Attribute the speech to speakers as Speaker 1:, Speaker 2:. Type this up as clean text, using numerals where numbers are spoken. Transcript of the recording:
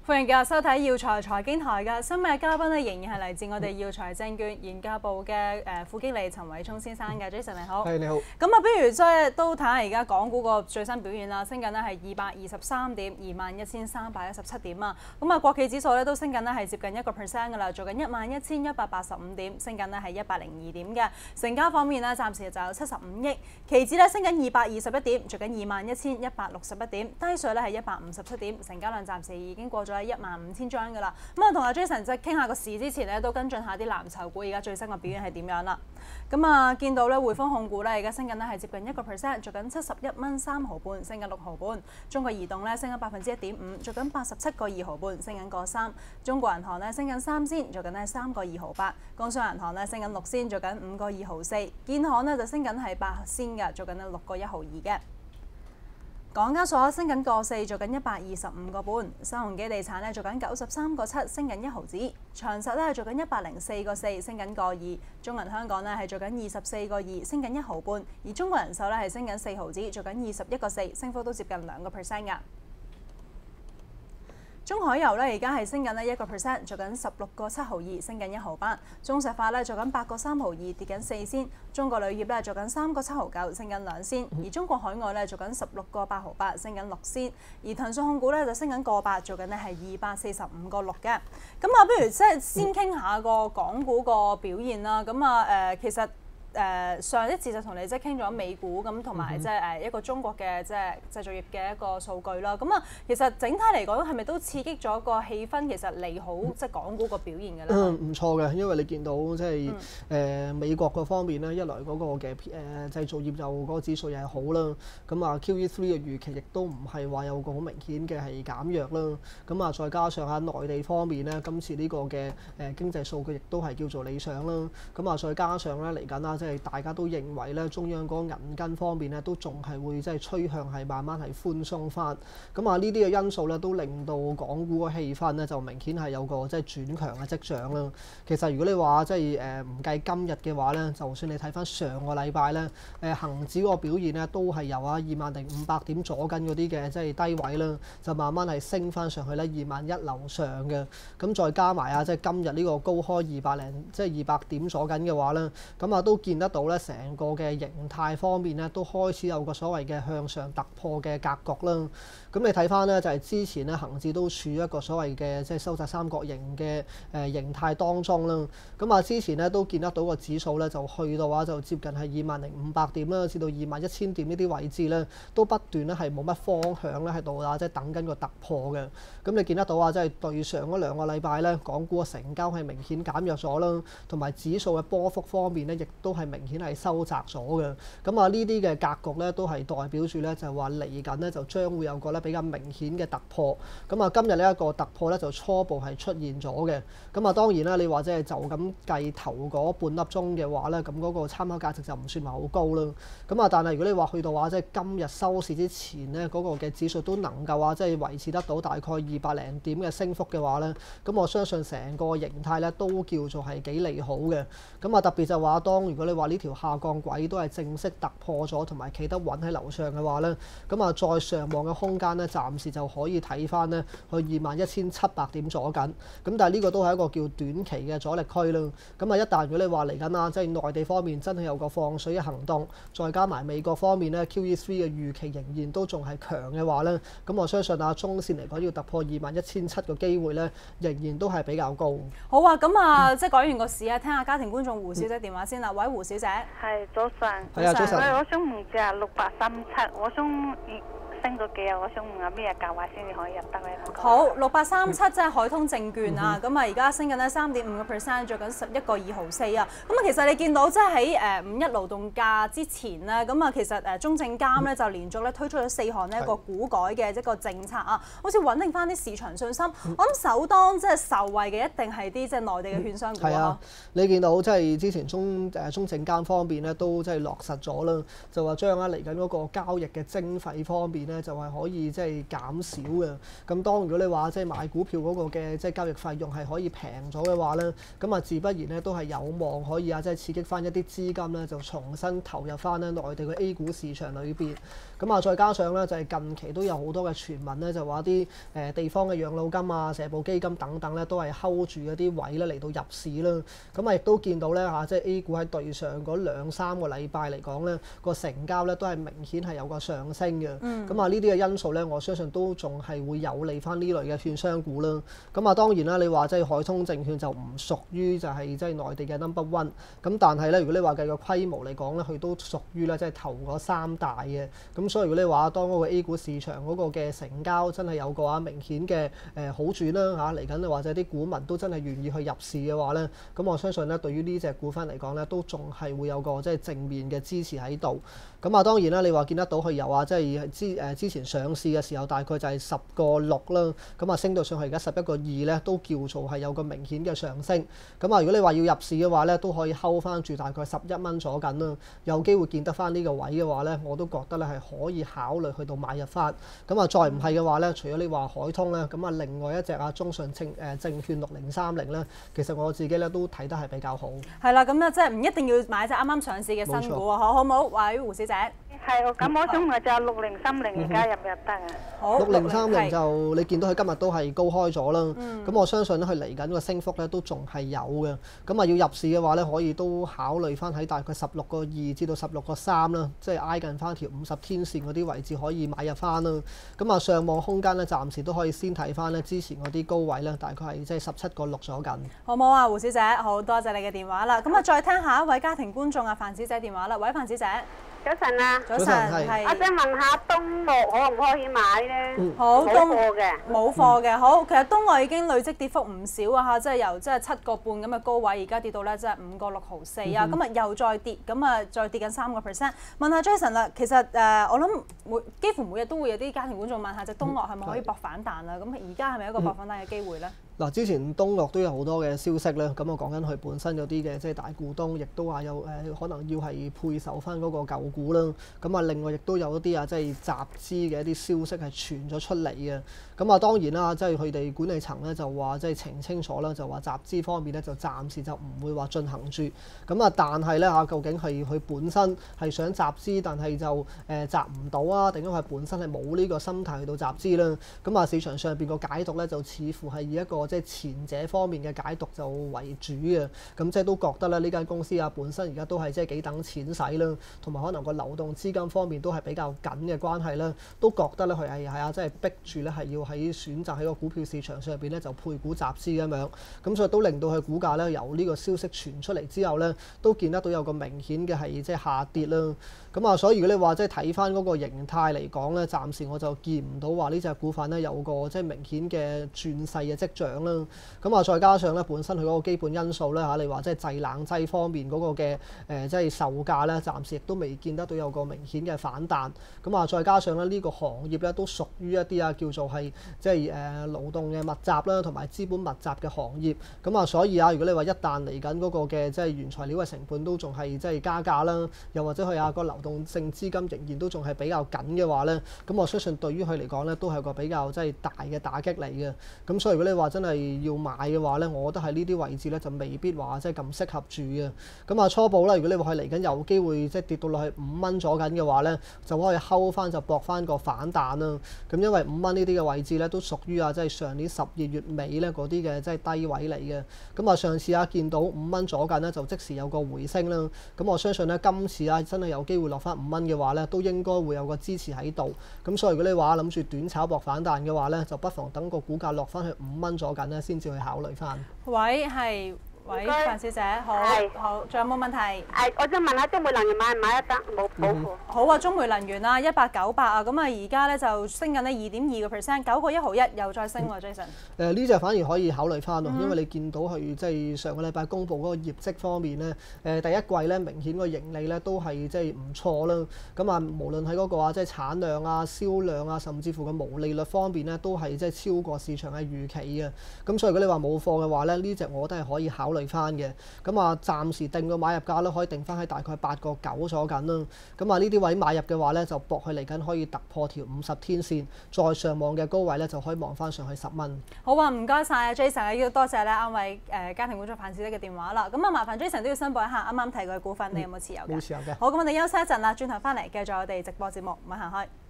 Speaker 1: 歡迎繼續收睇耀才財經台嘅今日嘅嘉賓咧，仍然係嚟自我哋耀才證券研究部嘅副經理陳偉聰先生嘅。Jason 你好，
Speaker 2: 係你好。
Speaker 1: 咁啊，不如即係都睇下而家港股個最新表現啦，升緊咧係223點，21,317點啊。咁啊，國企指數咧都升緊咧係接近1% 㗎啦，做緊11,185點，升緊咧係102點嘅。成交方面咧，暫時就有75億。期指咧升緊221點，做緊21,161點，低水咧係157點，成交量暫時已經過咗15,000張㗎啦。咁啊，同阿 Jason 即係傾下個市之前咧，都跟進下啲藍籌股而家最新嘅表現係點樣啦。咁啊，見到咧匯豐控股咧而家升緊咧係接近1%，做緊71蚊3毫半，升緊6毫半。中國移動咧升緊1.5%，做緊87個2毫半，升緊個3。中國銀行咧升緊3仙，做緊咧3個2毫8。工商銀行咧升緊6仙，做緊5個2毫4。建行咧就升緊係8仙㗎，做緊咧6個1毫2嘅。港交所升緊個4，做緊125個半；新鴻基地產咧做緊93個7，升緊1毫子；長實咧係做緊104個4，升緊個2；中銀香港咧係做緊24個2，升緊1毫半；而中國人壽咧係升緊4毫子，做緊21個4，升幅都接近2%㗎。中海油咧而家係升緊咧1%，做緊16個7毫2，升緊1毫8。中石化咧做緊8個3毫2，跌緊4仙。中國鋁業咧做緊3個7毫9，升緊2仙。而中國海外咧做緊16個8毫8，升緊6仙。而騰訊控股咧就升緊個8，做緊咧係245個6嘅。咁啊，不如即係先傾下個港股個表現啦。咁啊其實上一次就同你即係傾咗美股咁，同埋即係一個中國嘅即係製造業嘅一個數據啦。咁啊，其實整體嚟講係咪都刺激咗個氣氛？其實利好即係港股個表現嘅咧。
Speaker 2: 唔錯嘅，因為你見到即係美國嗰方面咧，一來嗰個嘅製造業就嗰個指數又係好啦。咁啊 QE3 嘅預期亦都唔係話有個好明顯嘅係減弱啦。咁啊，再加上喺內地方面咧，今次呢個嘅經濟數據亦都係叫做理想啦。咁啊，再加上咧嚟緊啦。即係大家都認為咧，中央嗰個銀根方面咧，都仲係會即係趨向係慢慢係寬鬆翻。咁啊，呢啲嘅因素咧，都令到港股嘅氣氛咧，就明顯係有個即係轉強嘅跡象啦。其實如果你話即係唔計今日嘅話咧，就算你睇翻上個禮拜咧，恆指嗰個表現咧，都係由20,500點左緊嗰啲嘅即係低位啦，就慢慢係升翻上去咧21,000樓上嘅。咁再加埋即係今日呢個高開200點左緊嘅話咧，咁啊都見得到咧，成個嘅形態方面咧，都開始有個所謂嘅向上突破嘅格局啦。咁你睇翻咧，就係之前咧，恆指都處於一個所謂嘅即係收窄三角形嘅形態當中啦。咁啊，之前咧都見得到個指數咧，就去到就接近係20,500點啦，至到21,000點呢啲位置咧，都不斷咧係冇乜方向咧喺度即係等緊個突破嘅。咁你見得到即係對上嗰2個禮拜咧，港股嘅成交係明顯減弱咗啦，同埋指數嘅波幅方面咧，亦都係明顯係收窄咗嘅。咁啊，呢啲嘅格局咧，都係代表住咧，就係話嚟緊咧，就將會有個咧比較明顯嘅突破。咁啊，今日呢一個突破咧，就初步係出現咗嘅。咁啊，當然啦，你話即係就咁計頭嗰半粒鐘嘅話咧，咁嗰個參考價值就唔算話好高啦。咁啊，但係如果你話去到即係今日收市之前咧，嗰個嘅指數都能夠即係維持得到大概200零點嘅升幅嘅話咧，咁我相信成個形態咧都叫做係幾利好嘅。咁啊，特別就話如果你話呢條下降軌都係正式突破咗，同埋企得穩喺樓上嘅話咧，咁啊再上望嘅空間咧，暫時就可以睇翻咧去21,700點左緊。咁但係呢個都係一個叫短期嘅阻力區啦。咁啊，一旦如果你話嚟緊即係內地方面真係有個放水嘅行動，再加埋美國方面咧 QE3 嘅預期仍然都仲係強嘅話咧，咁我相信中線嚟講要突破21,700嘅機會咧，仍然都係比較高。
Speaker 1: 好啊，咁啊，即係講完個市啊，聽下家庭觀眾胡小姐電話先啦。喂，胡小姐。
Speaker 3: 係早晨。
Speaker 2: 係啊，早晨。
Speaker 3: 我想問隻6837，我想升咗幾日，我想問下咩價位先至可以入得咧？
Speaker 1: 好，6837即係海通證券啊，咁啊而家升緊咧3.5%，做緊11個2毫4啊。咁啊，其實你見到即係喺5.1勞動價之前咧，咁啊其實中證監咧就連續咧推出咗4項呢一個股改嘅一個政策啊，好似穩定翻啲市場信心。我諗首當即係受惠嘅一定係啲即係內地嘅券商股啊。
Speaker 2: 你見到即係之前中證監方面咧都即係落實咗啦，就話將嚟緊嗰個交易嘅徵費方面咧就係可以即係減少嘅。咁當如果你話即係買股票嗰個嘅即係交易費用係可以平咗嘅話咧，咁啊自不然咧都係有望可以即係刺激翻一啲資金咧就重新投入翻咧內地嘅 A 股市場裏邊。咁啊再加上咧就係近期都有好多嘅傳聞咧，就話啲地方嘅養老金啊、社保基金等等咧都係 hold 住嗰啲位咧嚟到入市啦。咁啊亦都見到咧即係 A 股喺對上嗰2-3個禮拜嚟講咧個成交咧都係明顯係有個上升嘅。咁啊呢啲嘅因素咧，我相信都仲係會有利翻呢類嘅券商股啦。咁啊當然啦，你話即係海通證券就唔屬於就係即係內地嘅 number one。咁但係咧，如果你話計個規模嚟講咧，佢都屬於咧即係頭嗰3大嘅。咁所以如果你話當嗰個 A 股市場嗰個嘅成交真係有個明顯嘅好轉啦嚟緊或者啲股民都真係願意去入市嘅話咧，咁我相信咧對於呢隻股份嚟講咧，都仲係會有個即係正面嘅支持喺度。咁啊當然啦，你話見得到佢由即係之前上市嘅時候大概就係10.6啦，咁啊升到上去而家11.2咧，都叫做係有個明顯嘅上升。咁啊如果你話要入市嘅話咧，都可以睺翻住大概11蚊左緊啦，有機會見得翻呢個位嘅話咧，我都覺得咧係可以考慮去到買入翻。咁啊再唔係嘅話咧，除咗你話海通咧，咁啊另外一隻中信證券6030咧，其實我自己咧都睇得係比較好。
Speaker 1: 係啦，咁即係唔一定要買隻啱啱上市嘅新股啊，好唔好？喂，胡小姐。
Speaker 3: 係，咁我想問就6030而家入唔入得啊？
Speaker 1: 好
Speaker 2: ，6030就你見到佢今日都係高開咗啦。咁我相信咧，佢嚟緊個升幅咧都仲係有嘅。咁啊要入市嘅話咧，可以都考慮翻喺大概16.2至到16.3啦，即係挨近翻條50天線嗰啲位置可以買入翻啦。咁啊上望空間咧，暫時都可以先睇翻咧之前嗰啲高位咧，大概係即係17.6咗緊。
Speaker 1: 好唔好啊，胡小姐？好多謝你嘅電話啦。咁啊再聽下一位家庭觀眾啊，范小姐電話啦。喂，范小姐。
Speaker 3: 早晨啊！
Speaker 1: 早晨，係。
Speaker 3: 我想問下東樂可唔可以買咧？
Speaker 1: 好，
Speaker 3: 冇貨嘅。
Speaker 1: 冇貨嘅，好。其實東樂已經累積跌幅唔少啊嚇，即係由即係7.5咁嘅高位，而家跌到咧即係5.6毫4啊。今日又再跌，咁啊再跌緊3%。問下 Jason 啦，其實我諗幾乎每日都會有啲家庭觀眾問下隻東樂係咪可以搏反彈啊？咁而家係咪一個搏反彈嘅機會咧？
Speaker 2: 嗱，之前東樂都有好多嘅消息咧，咁我講緊佢本身有啲嘅即係大股東，亦都話有可能要係配售翻嗰個舊股啦。咁啊，另外亦都有一啲即係集資嘅一啲消息係傳咗出嚟嘅。咁啊，當然啦，即係佢哋管理層咧就話即係澄清楚啦，就話集資方面咧就暫時就唔會話進行住。咁啊，但係咧究竟係佢本身係想集資，但係就集唔到啊？定因為本身係冇呢個心態去到集資啦？咁啊，市場上邊個解讀咧就似乎係以一個即係前者方面嘅解讀就為主嘅。咁即係都覺得咧呢間公司本身而家都係即係幾等錢使啦，同埋可能個流動資金方面都係比較緊嘅關係啦，都覺得咧佢係即係逼住咧係要喺選擇喺個股票市場上邊咧就配股集資咁樣，咁所以都令到佢股價咧由呢個消息傳出嚟之後咧，都見得到有個明顯嘅係即係下跌啦。咁啊，所以如果你話即係睇翻嗰個形態嚟講咧，暫時我就見唔到話呢隻股份咧有個即係明顯嘅轉勢嘅跡象啦。咁啊，再加上咧本身佢嗰個基本因素咧你話即係製冷劑方面嗰個嘅即係售價咧，暫時亦都未見得到有個明顯嘅反彈。咁啊，再加上咧呢個行業咧都屬於一啲叫做係即係勞動嘅密集啦，同埋資本密集嘅行業。咁啊，所以如果你話一旦嚟緊嗰個嘅即係原材料嘅成本都仲係即係加價啦，又或者佢個流動性資金仍然都仲係比較緊嘅話咧，咁我相信對於佢嚟講咧都係個比較即係大嘅打擊嚟嘅。咁所以如果你話真係要買嘅話咧，我覺得喺呢啲位置咧就未必話即係咁適合住嘅。咁啊初步啦，如果你話佢嚟緊有機會即係跌到落去5蚊左緊嘅話咧，就可以睺翻就搏翻個反彈啦。咁因為5蚊呢啲嘅位置咧都屬於即係上年12月尾咧嗰啲嘅即係低位嚟嘅。咁啊上次見到5蚊左緊咧就即時有個回升啦。咁我相信咧今次真係有機會落翻5蚊嘅話咧，都應該會有個支持喺度。咁所以如果你話諗住短炒搏反彈嘅話咧，就不妨等個股價落翻去5蚊左緊咧，先至去考慮翻。
Speaker 1: 喂，係。喂，范小姐，好，仲有冇問題？
Speaker 3: 我想問下中煤能源買唔買得？冇貨。
Speaker 1: 好啊，中煤能源啊，1898啊，咁啊而家咧就升緊咧2.2%，9個1毫1又再升喎，Jason。呢
Speaker 2: 隻反而可以考慮翻咯，因為你見到佢即係上個禮拜公佈嗰個業績方面咧，第一季咧明顯個盈利咧都係即係唔錯啦。咁啊，無論喺嗰個即係產量啊、銷量啊，甚至乎個毛利率方面咧，都係即係超過市場嘅預期嘅。咁所以如果你話冇貨嘅話咧，呢隻我都係可以考慮翻嘅。咁啊，暫時定個買入價咧，可以定翻喺大概8個9左緊啦。咁啊，呢啲位買入嘅話咧，就搏佢嚟緊可以突破條50天線，再上望嘅高位咧就可以望翻上去10蚊。
Speaker 1: 好啊，唔該晒 Jason，要多謝咧啱位家庭觀眾范小姐嘅電話啦。咁啊，麻煩 Jason 都要申報一下，啱啱提過嘅股份你有冇持有嘅？
Speaker 2: 冇持有嘅。
Speaker 1: 好，咁我哋休息一陣啦，轉頭翻嚟繼續我哋直播節目，唔好行開。